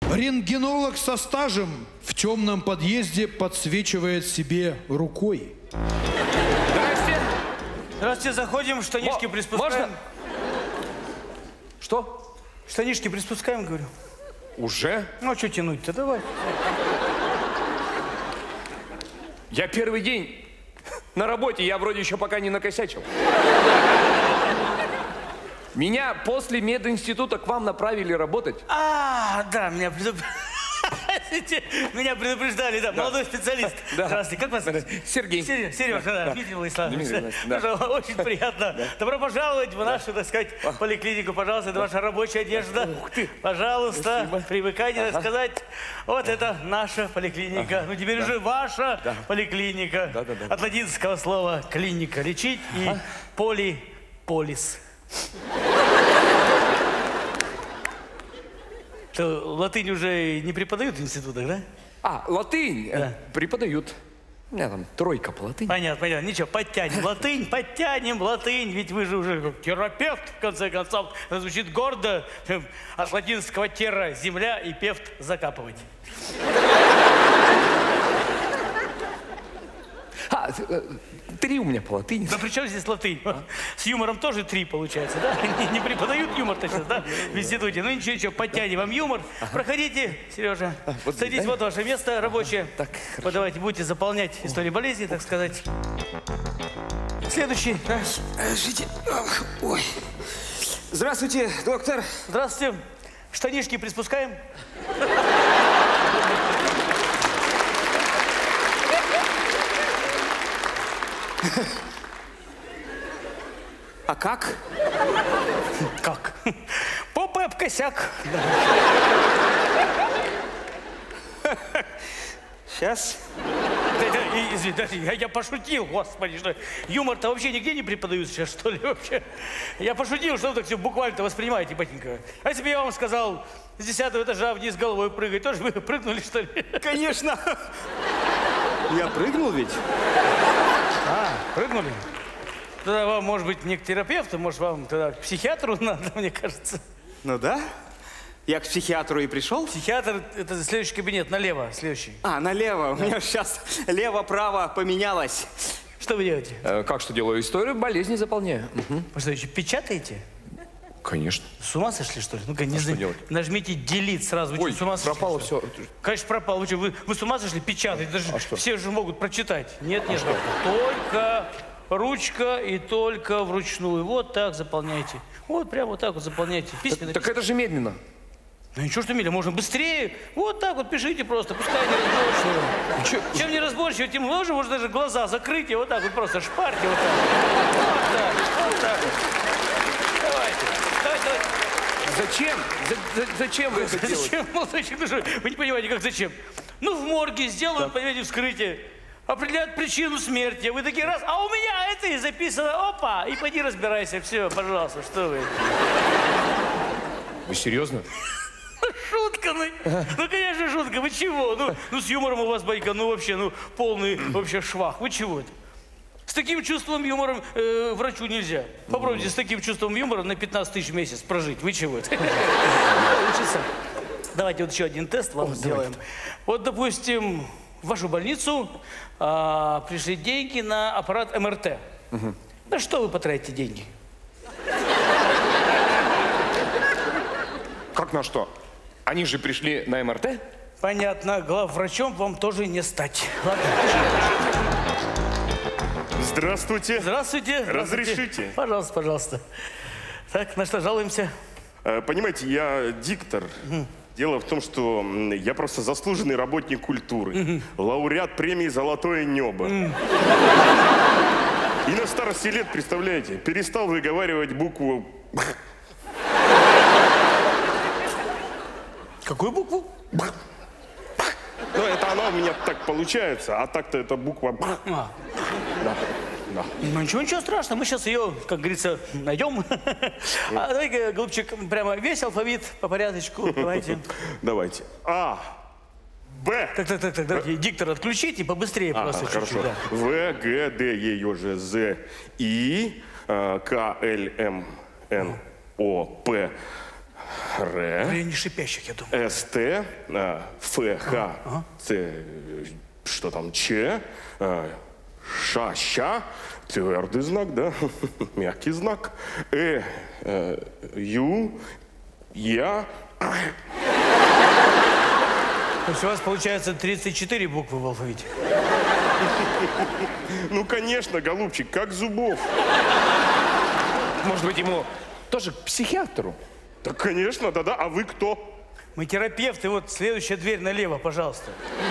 Рентгенолог со стажем в темном подъезде подсвечивает себе рукой. Здрасте. Здравствуйте, заходим, штанишки приспускаем. Можно? Что? Штанишки приспускаем, говорю. Уже? Ну, а что тянуть-то? Давай. Я первый день на работе, я вроде еще пока не накосячил. Меня после мединститута к вам направили работать. Да, меня предупреждали, да, молодой специалист. Да. Здравствуйте, как вас зовут? Сергей. Сереж, да, Дмитрий Владиславович. Да. Очень приятно. Добро пожаловать в нашу, так сказать, поликлинику. Пожалуйста, это ваша рабочая одежда. Ух ты. Пожалуйста, Спасибо. привыкайте, так сказать. Вот это наша поликлиника. Ну, теперь уже ваша поликлиника. Да. От латинского слова клиника, лечить, и полис. Что, латынь уже не преподают в институтах, да? Латынь преподают. У меня там 3 по латыни. Понятно. Ничего, подтянем латынь. Ведь вы же уже как терапевт, в конце концов. Это звучит гордо. От латинского терра – земля, и певт – закапывать. 3 у меня по латыни. Да при чем здесь латынь? С юмором тоже 3 получается, да? Не преподают юмор-то сейчас, да? В институте. Ну ничего, подтянем вам юмор. Проходите, Сережа. Садитесь, вот ваше место рабочее. Так, вот давайте, будете заполнять историю болезни, так сказать. Следующий. Жите. Ой. Здравствуйте, доктор. Здравствуйте. Штанишки приспускаем? А как? Как? Попа об косяк. Сейчас. Извините, я пошутил, господи, что юмор-то вообще нигде не преподают сейчас, что ли, вообще? Я пошутил, что вы так все буквально-то воспринимаете, батенька. А если бы я вам сказал, с 10-го этажа вниз головой прыгать, тоже вы прыгнули, что ли? Конечно. Я прыгнул ведь? Прыгнули? Тогда вам, может быть, не к терапевту, может, вам тогда к психиатру надо, мне кажется. Ну да. Я к психиатру и пришел. Психиатр – это следующий кабинет, налево, следующий. Налево. У меня сейчас лево-право поменялось. Что вы делаете? Как что делаю? Историю болезни заполняю. Вы что, еще печатаете? Конечно. С ума сошли, что ли? Ну-ка, не что делать? Нажмите delete сразу. Вы Ой, что, с ума сошли, пропало что ли? все. Конечно, пропало. Вы с ума сошли печатать? Даже что? все же могут прочитать. Нет. Только ручка и только вручную. Вот так заполняйте. Вот прямо вот так вот заполняйте. Письменно. Так это же медленно. Ну ничего, что миля, можно быстрее. Вот так вот пишите просто, пускай не разборчиво. Чем не разборчиво, тем лучше. Можно даже глаза закрыть и вот так вот просто шпарьте вот так. Вот так. Давайте. Зачем? Зачем вы это делаете? Зачем, молодой человек? Вы не понимаете, как зачем? Ну, в морге сделают, понимаете, вскрытие. Определяют причину смерти. Вы такие раз, а у меня это и записано. Опа! И пойди разбирайся. Все, пожалуйста, что вы. Вы серьезно? Шутка, ну, конечно, шутка. Вы чего? Ну, с юмором у вас, батька, ну, вообще, полный вообще швах. Вы чего это? С таким чувством юмора врачу нельзя. Попробуйте с таким чувством юмора на 15 тысяч в месяц прожить. Вы чего это? Учиться. Давайте вот еще один тест вам сделаем. Вот, допустим, в вашу больницу пришли деньги на аппарат МРТ. На что вы потратите деньги? Как на что? Они же пришли на МРТ? Понятно. Главврачом вам тоже не стать. Ладно. Здравствуйте. Здравствуйте. Разрешите? Пожалуйста, пожалуйста. Так, на что жалуемся? Понимаете, я диктор. Дело в том, что я просто заслуженный работник культуры. Лауреат премии «Золотое небо». И на старости лет, представляете, перестал выговаривать букву... Какую букву? Ну, это она у меня так получается, а так-то это буква... Да. Ну, ничего страшного, мы сейчас ее, как говорится, найдем. А давай-ка, голубчик, прямо весь алфавит по порядочку, давайте. Давайте. А, Б. Так, давайте диктор отключите, побыстрее просто Хорошо. чуть-чуть. Да. В, Г, Д, Е, Ё, Ж, З, И, К, Л, М, Н, О, П, Р, Или не шипящих, я думаю. СТ, ФХ, Ц, что там, Ч, Ш, Ща, твердый знак, да, мягкий знак, Ю, Я. То есть у вас получается 34 буквы в алфавите. Ну, конечно, голубчик, как зубов. Может быть, ему тоже к психиатру? Да, конечно, да-да. А вы кто? Мы терапевты, вот следующая дверь налево, пожалуйста.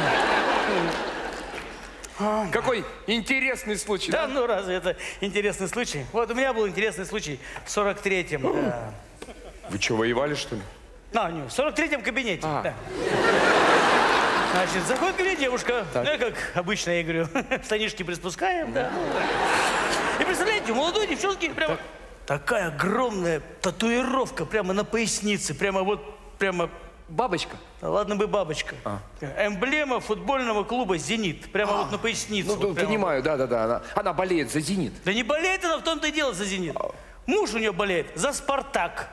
Какой интересный случай, Да, да? ну разве это интересный случай? Вот у меня был интересный случай в 43-м. Да. Вы что, воевали, что ли? В 43-м кабинете. Да. Значит, заходит ко мне девушка. Ну, я как обычно, я говорю, штанишки приспускаем, да. И представляете, у молодой девчонки прямо такая огромная татуировка прямо на пояснице. Прямо Бабочка? ладно бы бабочка. Эмблема футбольного клуба «Зенит». Прямо вот на поясницу. Ну, вот прямо. понимаю, да. Она болеет за «Зенит». Да не болеет она, в том-то и дело, за «Зенит». Муж у нее болеет за «Спартак».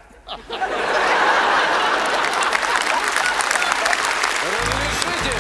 Разрешите?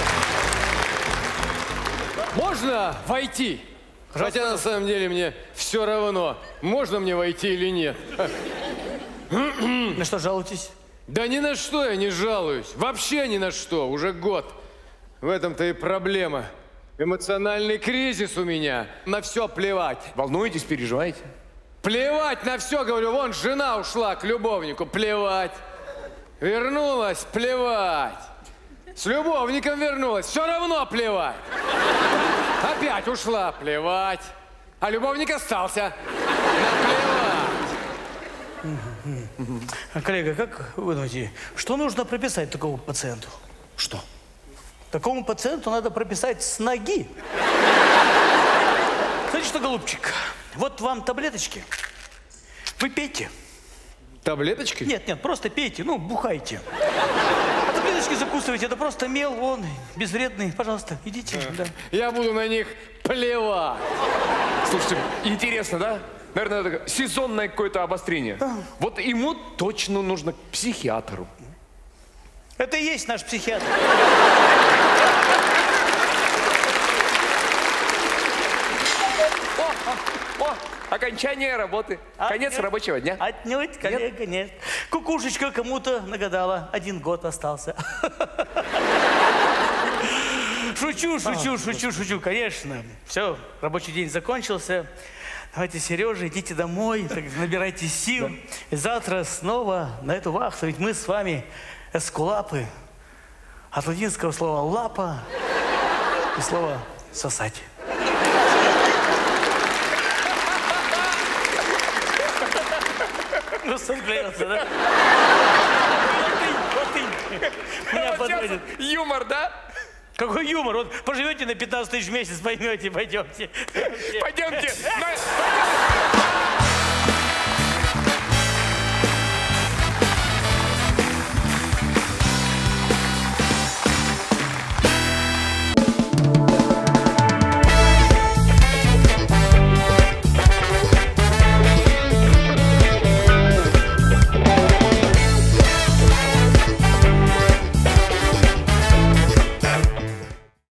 Можно войти? Хотя на самом деле мне все равно, можно мне войти или нет. На что жалуетесь? Да ни на что я не жалуюсь. Вообще ни на что. Уже год. В этом-то и проблема. Эмоциональный кризис у меня. На все плевать. Волнуетесь, переживаете? Плевать на все, говорю. Вон жена ушла к любовнику. Плевать. Вернулась. Плевать. С любовником вернулась. Все равно плевать. Опять ушла. Плевать. А любовник остался. Коллега, как вы думаете, что нужно прописать такому пациенту? Что? Такому пациенту надо прописать с ноги. Знаете что, голубчик, вот вам таблеточки. Вы пейте. Таблеточки? Нет, просто пейте, бухайте. А таблеточки закусывайте, это просто мел, он безвредный. Пожалуйста, идите. Да. Я буду на них плевать. Слушайте, интересно, да? Наверное, это сезонное какое-то обострение. Вот ему точно нужно к психиатру. Это и есть наш психиатр. О, окончание работы. Конец Отнюдь. рабочего дня. Отнюдь, коллега, нет. Кукушечка кому-то нагадала. 1 год остался. Шучу, конечно. Все, рабочий день закончился. Давайте, Сережа, идите домой, набирайте сил. И завтра снова на эту вахту. Ведь мы с вами эскулапы. От латинского слова «лапа» и слова «сосать». Ну, склеился, да? Вот меня подводит. Юмор, да? Какой юмор? Вот поживете на 15 тысяч в месяц, поймете, пойдемте. Пойдемте.